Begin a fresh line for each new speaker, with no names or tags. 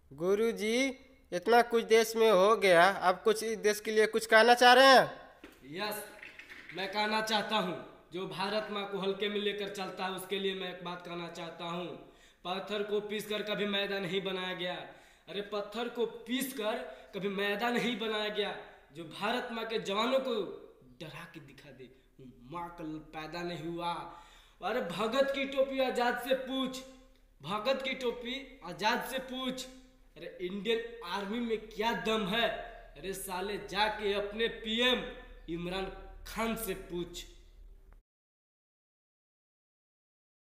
गुरुजी, इतना कुछ देश में हो गया, आप कुछ इस देश के लिए कुछ कहना चाह रहे हैं?
यस, मैं कहना चाहता हूँ। जो भारत माँ को हल्के में लेकर चलता है उसके लिए मैं एक बात कहना चाहता हूँ। पत्थर को पीस कर कभी मैदा नहीं बनाया गया। अरे पत्थर को पीस कर कभी मैदा नहीं बनाया गया। जो भारत माँ के जवानों को डरा के दिखा दे, माँ कल पैदा नहीं हुआ। अरे भगत की टोपी आजाद से पूछ, भगत की टोपी आजाद से पूछ। अरे इंडियन आर्मी में क्या दम है? अरे साले जाके अपने पीएम इमरान खान से पूछ।